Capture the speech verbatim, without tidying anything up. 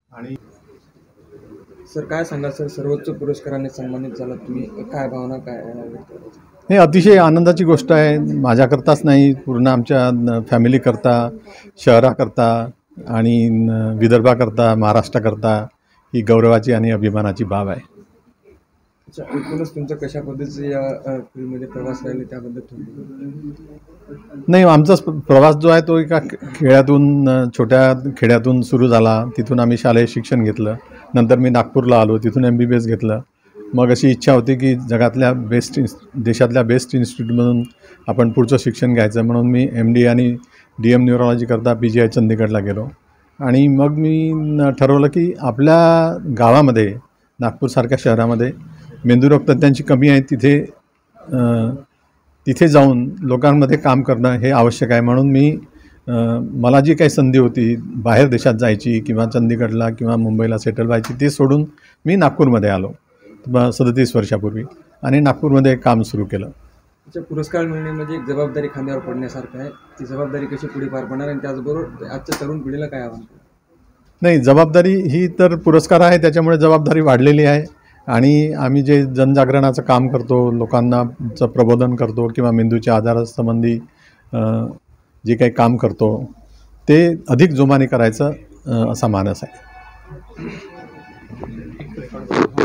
आणि सर काय सांगाल सर, सर्वोच्च पुरस्काराने सन्मानित झाला तुम्ही, काय भावना काय आहे? हे अतिशय आनंदाची गोष्ट आहे. माझ्याकरताच नाही, पूर्ण आमच्या फॅमिलीकरता, शहराकरता आणि न- विदर्भाकरता, महाराष्ट्राकरता ही गौरवाची आणि अभिमानाची बाब आहे. अच्छा, एकूणच तुमचं कशा पद्धतीचं या अ, फिल्ममध्ये प्रवास राहिले त्याबद्दल थोडी. नाही, आमचा स- प्रवास जो आहे तो एका खे- खेड्यातून, अ, छोट्या खेड्यातून सुरू झाला. तिथून आम्ही शालेय शिक्षण घेतलं. नंतर मी नागपूरला आलो, तिथून एम बी बी एस घेतलं. मग अशी इच्छा होती की जगातल्या बेस्ट इन्स देशातल्या बेस्ट इन्स्टिट्यूटमधून आपण पुढचं शिक्षण घ्यायचं, म्हणून मी एम डी आणि डी एम न्यूरोलॉजीकरता पी जी आय चंदीगडला गेलो. आणि मग मी न- ठरवलं की आपल्या गावामध्ये, नागपूरसारख्या शहरामध्ये मेंदुरोग तज्ज्ञांची कमी आहे. तिथे अ, तिथे जाऊन लोकांमध्ये काम करणं हे आवश्यक आहे. म्हणून मी अ, मला जी काही संधी होती बाहेर देशात जायची किंवा चंदीगडला किंवा मुंबईला सेटल व्हायची, ते सोडून मी नागपूरमध्ये आलो ब सदतीस वर्षापूर्वी आणि नागपूरमध्ये काम सुरू केलं. अच्छा, पुरस्कार मिळणे म्हणजे एक जबाबदारी खांद्यावर पडण्यासारखं आहे. ती जबाबदारी कशी पुढे पार पडणार आणि त्याचबरोबर आजच्या तरुण पिढीला काय आव्हान? नाही, जबाबदारी ही तर पुरस्कार आहे, त्याच्यामुळे जबाबदारी वाढलेली आहे. आणि आम्ही जे जनजागरणाचं काम करतो, लोकांना चं प्रबोधन करतो किंवा मेंदूच्या आजारासंबंधी अ, जे काही काम करतो ते अधिक जोमाने करायचं अ, असा मानस आहे.